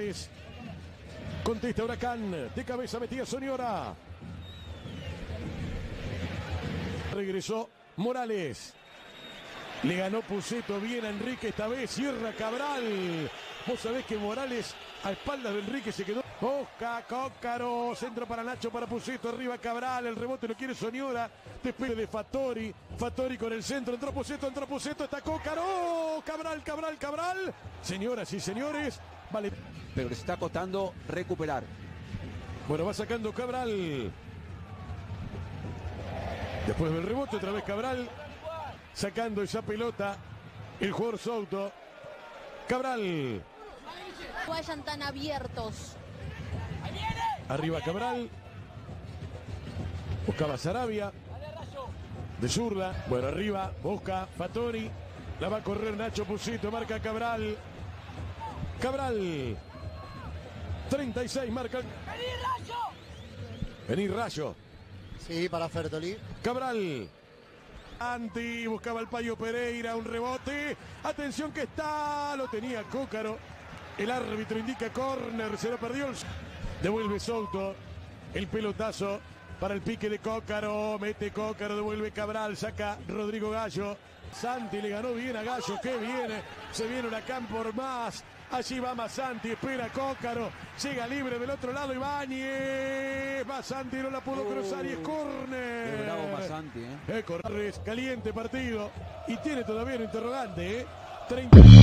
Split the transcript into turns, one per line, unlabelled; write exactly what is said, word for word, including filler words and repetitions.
Morales. Contesta Huracán. De cabeza metía Soñora. Regresó Morales. Le ganó Puceto bien a Enrique esta vez. Cierra Cabral. Vos sabés que Morales a espaldas de Enrique se quedó. Oscar Cócaro. Centro para Nacho, para Puceto. Arriba Cabral. El rebote lo quiere Soñora. Despegue de Fattori. Fattori con el centro. Entró Puceto, entró Puceto. Está Cócaro. ¡Oh! Cabral, Cabral, Cabral. Señoras y señores. Vale.
Pero le está costando recuperar.
Bueno, va sacando Cabral. Después del rebote, otra vez Cabral. Sacando esa pelota. El jugador Souto. Cabral.
No vayan tan abiertos.
Arriba Cabral. Buscaba Sarabia. De zurda. Bueno, arriba. Busca Fattori. La va a correr Nacho Puceto. Marca Cabral. Cabral. treinta y seis marca.
¡Vení, Rayo!
Vení, Rayo.
Sí, para Fertoli.
Cabral. Anti, buscaba el Payo Pereira, un rebote. Atención que está, lo tenía Cócaro. El árbitro indica córner, se lo perdió. Devuelve Souto. El pelotazo para el pique de Cócaro. Mete Cócaro, devuelve Cabral, saca Rodrigo Gallo. Santi le ganó bien a Gallo, qué viene. Se viene Huracán por más. Allí va Masanti, espera Cócaro, llega libre del otro lado Ibáñez, Masanti no la pudo uh, cruzar y es córner.
Qué bravo Masanti, eh.
eh Corres, caliente partido y tiene todavía un interrogante, eh. treinta